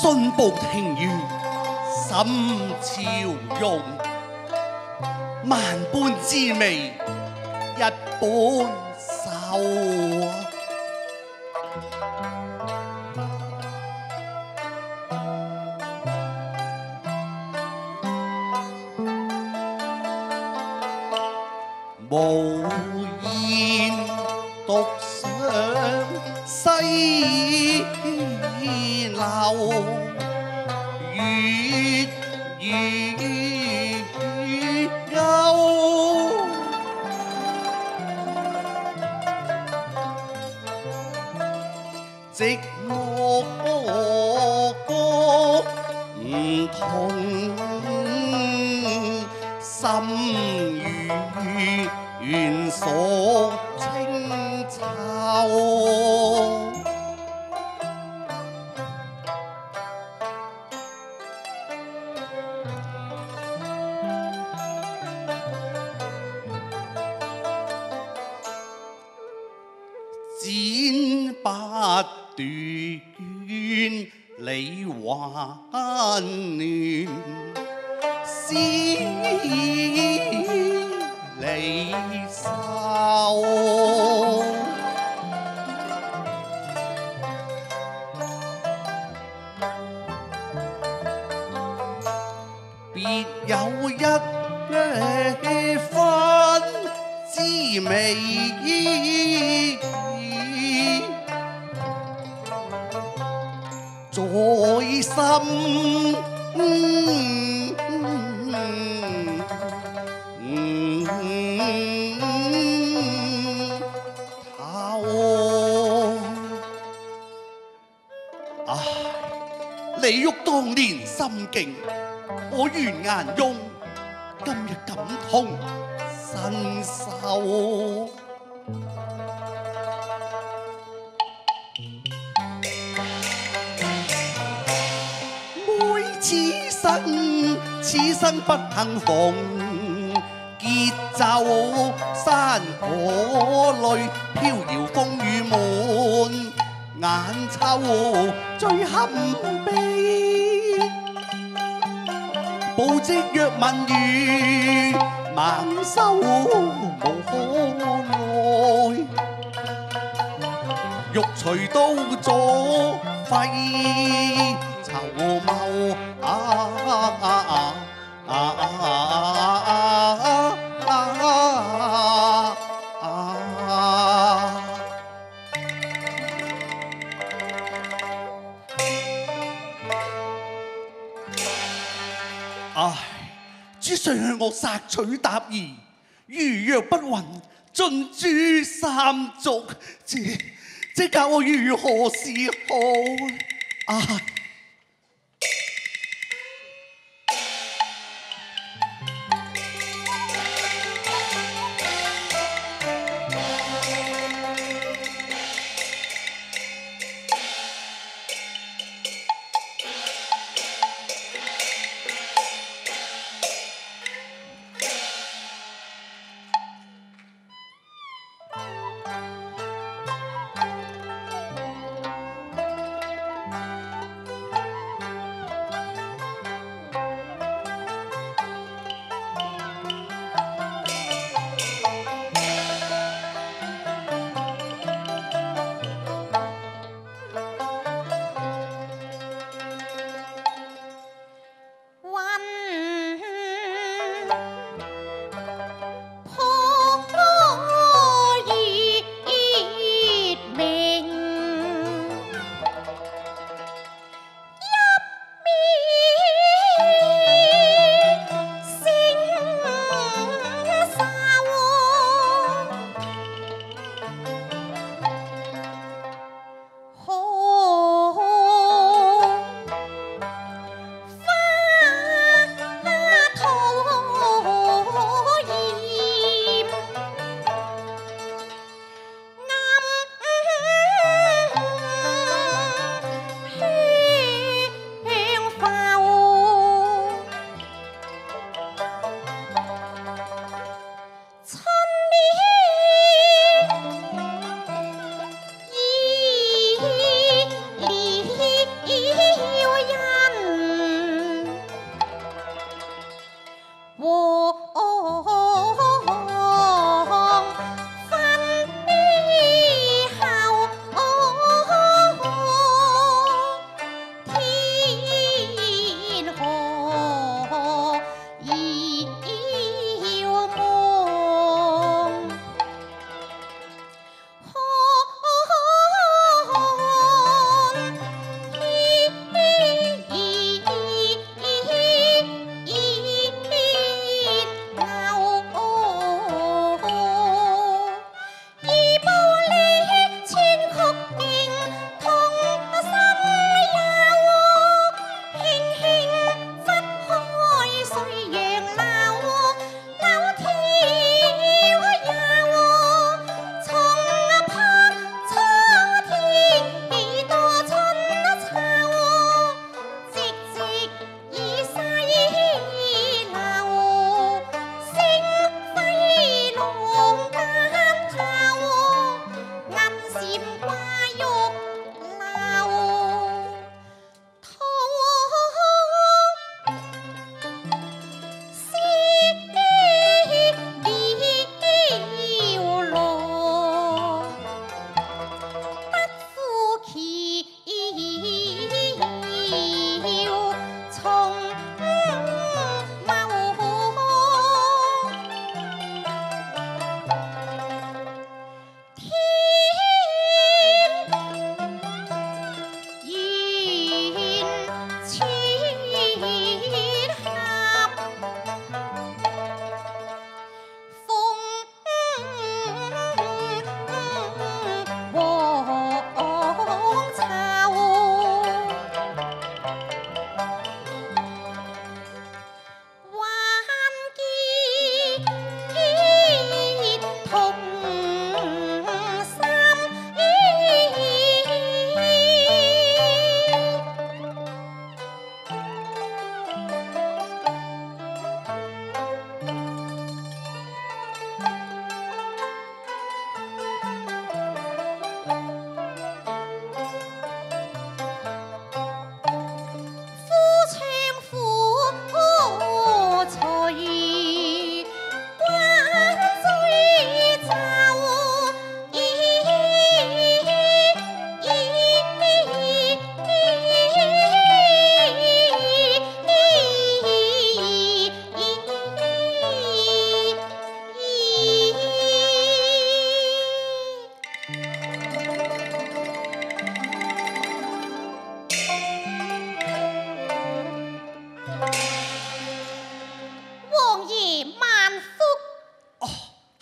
信步庭園心潮湧，萬般滋味一般愁啊！無言獨上西樓，月如幽。寂寞唔同，心與願鎖清愁。剪不斷理還亂，思離愁。別有一番滋味在心頭。唉，李煜當年心境，我完顏雍今日感同身受。此生不幸逢，結就山河淚，飄搖風雨滿，眼瞅最堪悲。報職若問語，猛羞無可奈，欲隨刀左揮籌謀。唉，主上向我索取答疑，如若不允，盡誅三族，這教我如何是好？唉。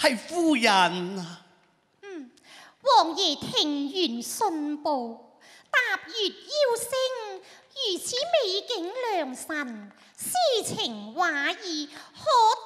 係夫人。 王爺聽完信報，踏月邀星，如此美景良辰，詩情畫意，可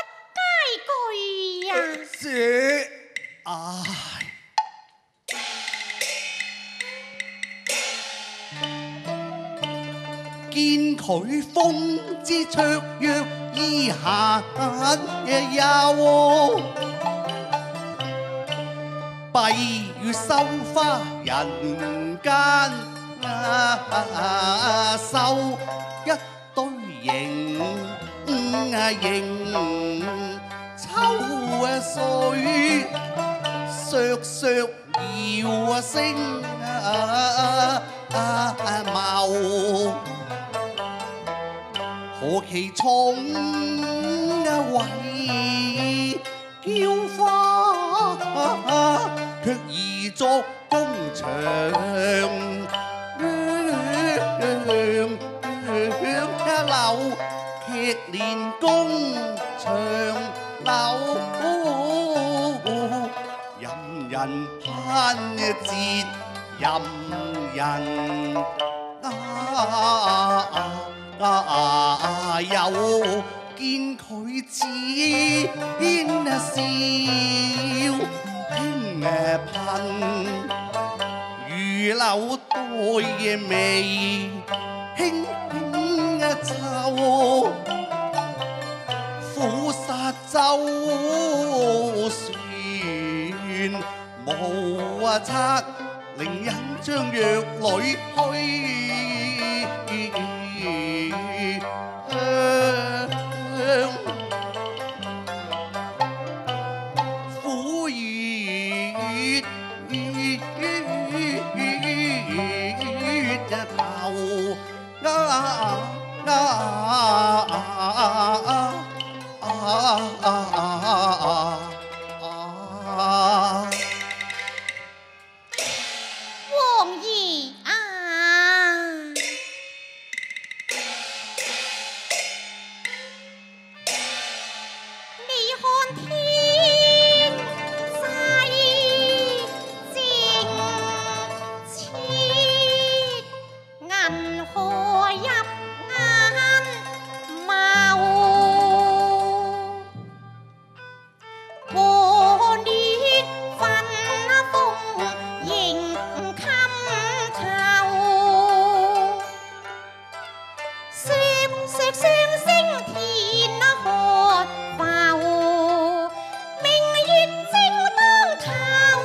得佳句呀！ 這唉，見佢風姿綽約，衣下有閉月羞花人間收一對影秋水削削搖聲貌，何其重為嬌花，卻易作弓長，柳劇連弓長柳，任人攀折，任人有見佢似笑輕噴，如柳黛眉輕皺，撫殺周旋無策，令人將弱女虛苦熱頭王爺啊！你看天際靜切，銀河入眼眸，和烈憤風迎襟頭，石石雙星天河浮，明月正當頭，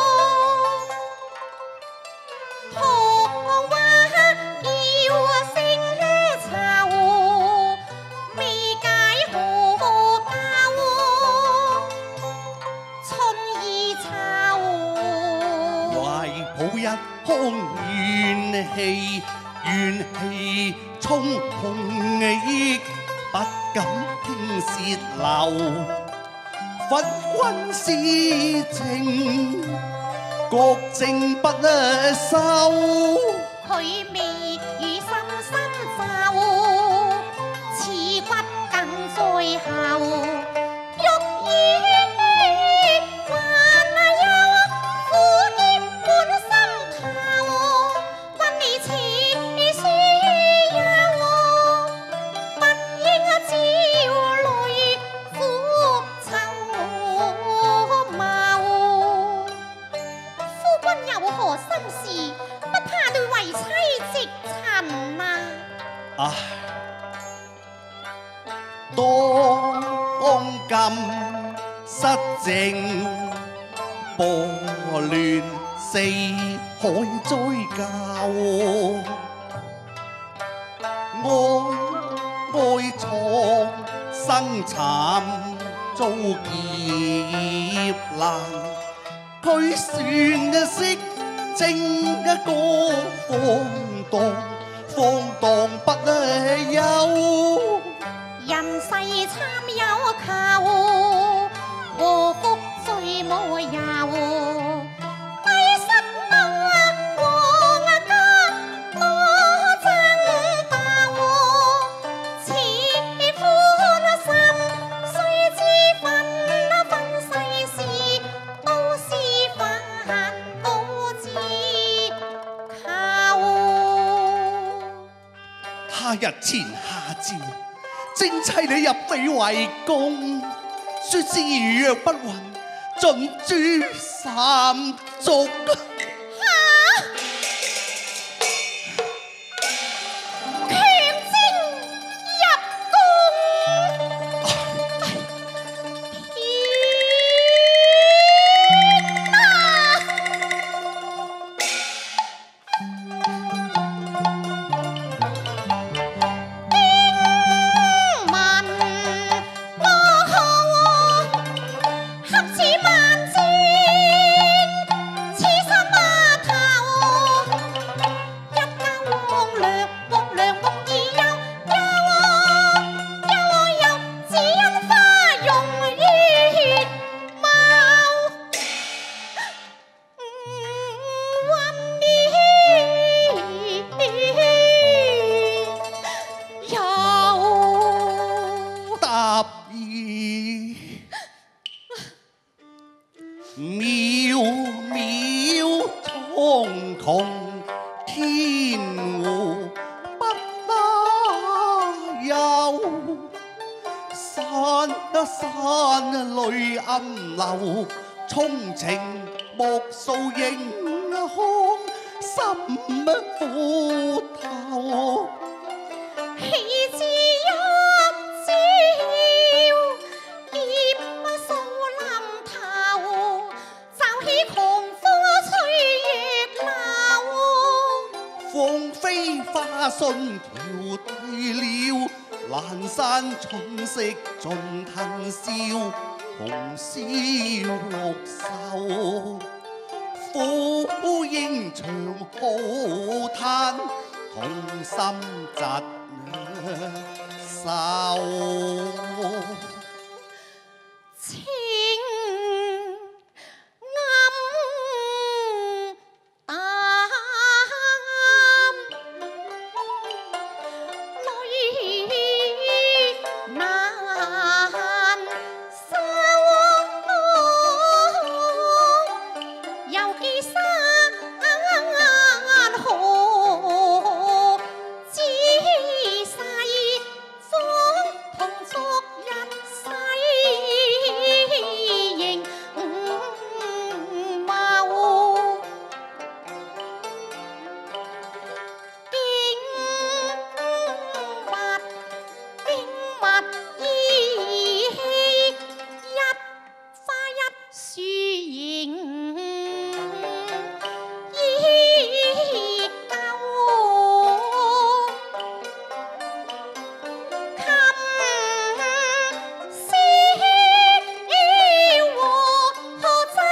桃花叫聲愁，未解何教春意秋。 懷抱一腔怨氣，怨氣衝胸臆，不敢傾泄漏。佛君思情，覺情不收。 佢未與深深奏，刺骨更在後。欲以還有苦澀滿心頭，問你似是有，不應焦慮苦愁謀。夫君有何心事？不怕對為妻直陳啊！ 唉，當今失政，波亂四海追究，哀創生慘遭劫難，佢算識正個放蕩不休。 人世參有求，禍福最無由。為什麼我家多爭鬥？似歡心，誰知分世事前下詔，正妻你入匪為公，說是如若不允，盡誅三族。渺渺蒼穹天湖不有，山淚暗流，衷情莫訴英雄心苦透。 喜之一朝，劫數臨頭，驟起狂風吹月流。 鳳飛花信調低了，闌珊春色盡騰霄，紅燒綠繡，苦應長浩嘆，痛心疾愁。 情暗淡，淚難收，猶記山河知世，方同昨日世形貌。經物依稀，一花一樹形依舊。琴簫和奏，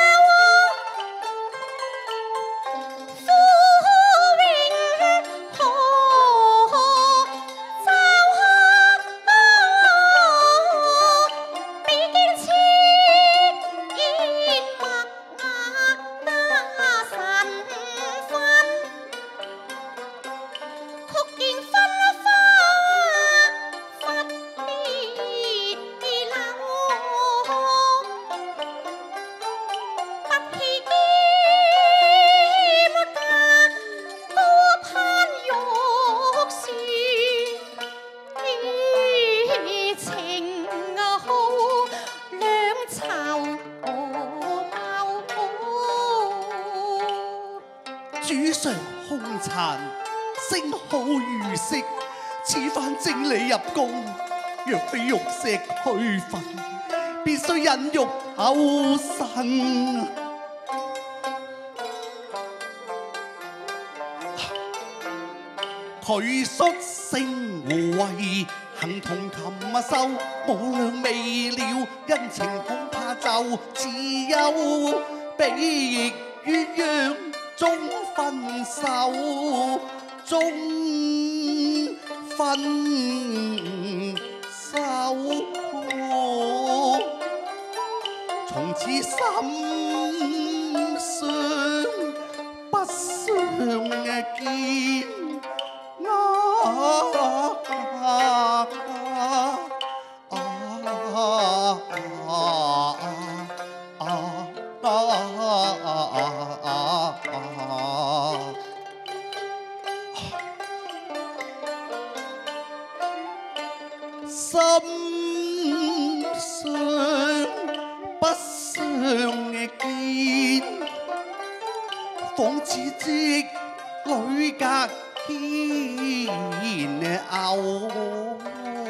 呼永河奏，比肩千陌神分，曲徑分花忽別柳，不棄劍家多攀玉樹，情好兩籌主上凶殘，聲號如色，此番征你入宮，若非玉石俱焚，必須忍辱偷生。佢率星護衛，行同琴秀，無良未了，恩情恐怕就只有比鴛鴦終分手，終分手。從此心傷不相見。 見，仿似織女隔天牛。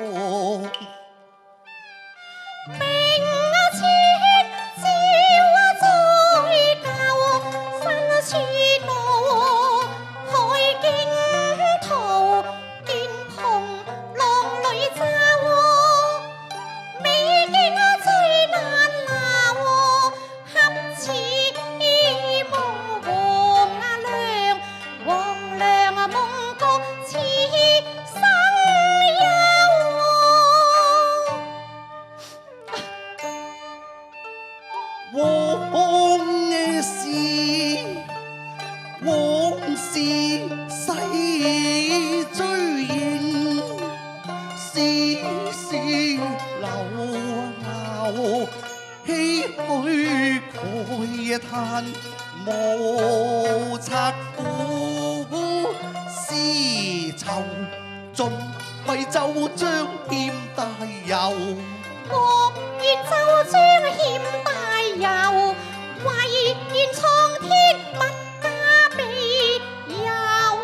往事細追認，絲絲流流，唏噓慨嘆，無策苦，絲綢盡為奏章欠大遊。 莫怨奏章欠大遊，唯願蒼天不加庇佑。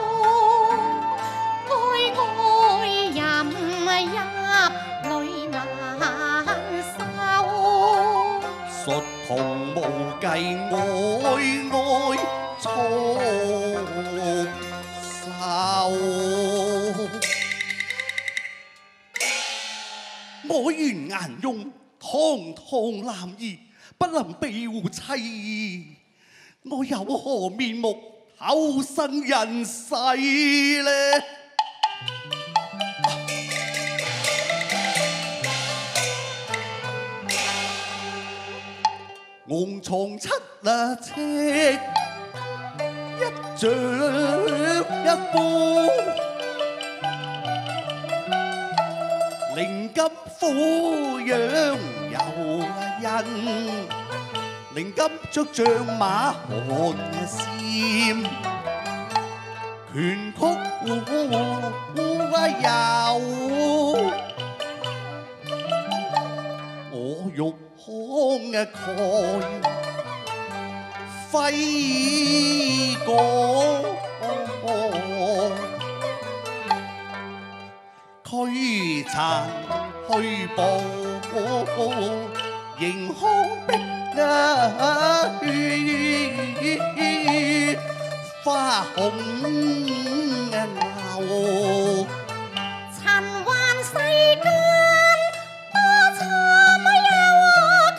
哀哀吟入淚難收， 術同無計哀哀束手。我願顏容堂堂男兒，不能庇護妻兒，我有何面目投身人世呢？昂藏七尺，一丈一夫，靈金撫養有人，靈金着象馬看閃，拳曲有，我欲慷慨揮過。驅殘虛報，迎空碧血，花紅流。 塵寰世間多慘又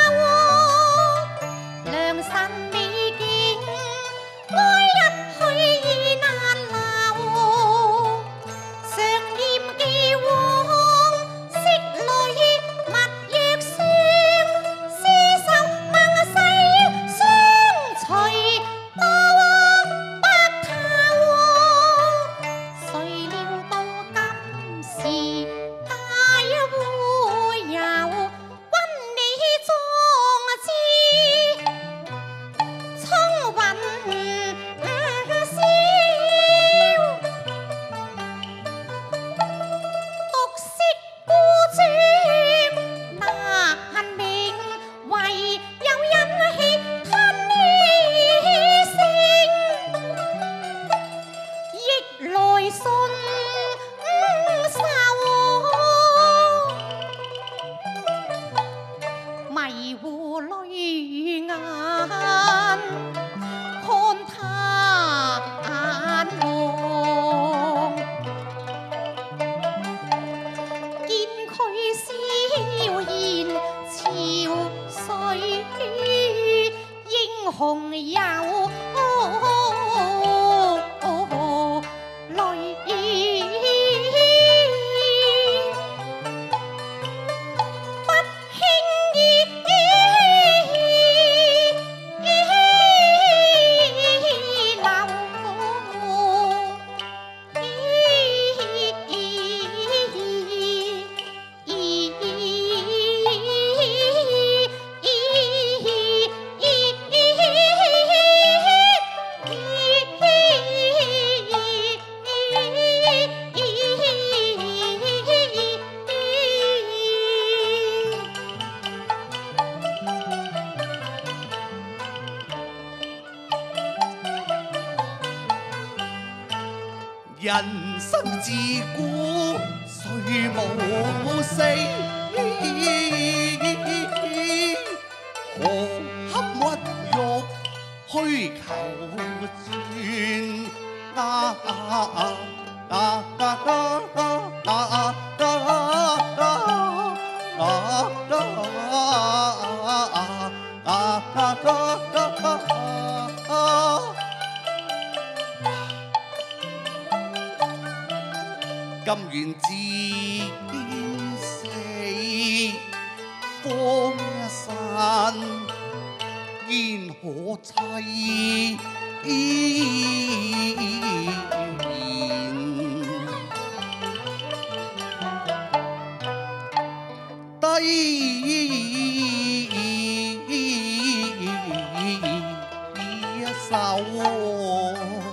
求，良辰美景愛一去已難留。常念既往昔女勿若霜，廝守孟世相隨多往白頭。誰料到今時大會遊，君你壯志聰雲霄。獨惜孤絕難明，唯有忍氣吞聲，逆來順受。迷糊淚眼看他望，見佢笑言潮水英雄有人生自古誰無死？何堪屈辱虛求全？甘願自死方散，焉可凄低手？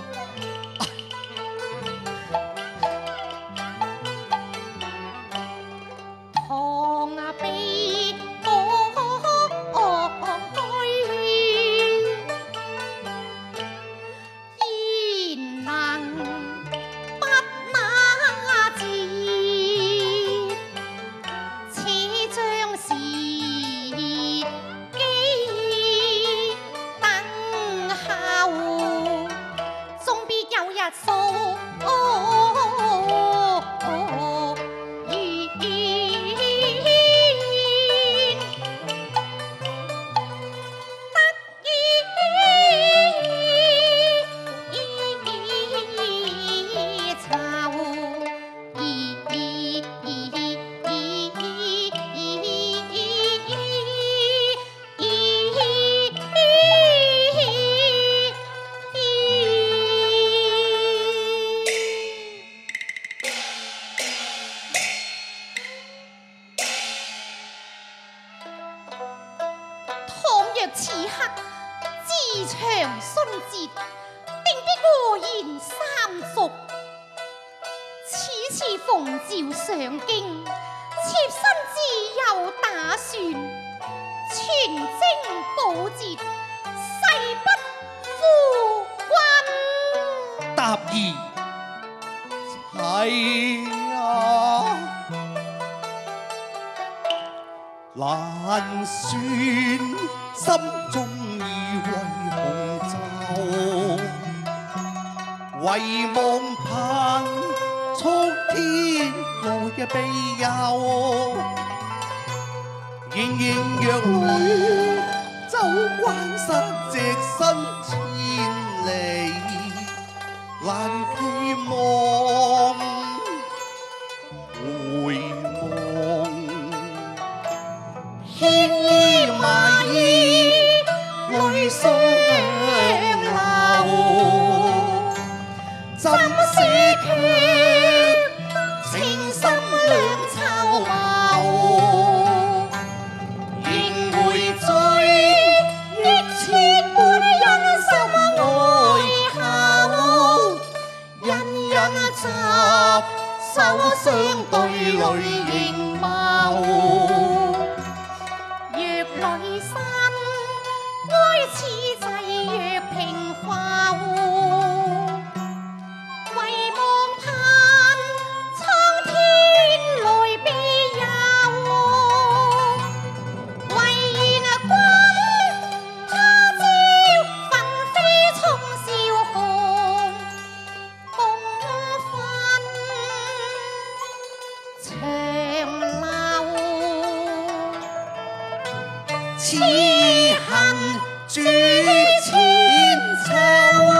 此刻自長信節，定必和言三族。此次奉召上京，妾身自有打算，全征保捷，誓不負君。答兒妻啊，難算心中意為紅袖，唯望盼蒼天來庇佑，仍然若淚走關山，隻身千里，難期望回望，牽衣埋衣，淚雙流，怎捨卻情深兩秋眸，仍會追憶千般恩深愛厚，人人執手相對淚凝眸。女身愛此際若平浮，唯望盼蒼天來庇佑。唯願君他朝奮飛衝霄紅，共分長流。此恨主千秋。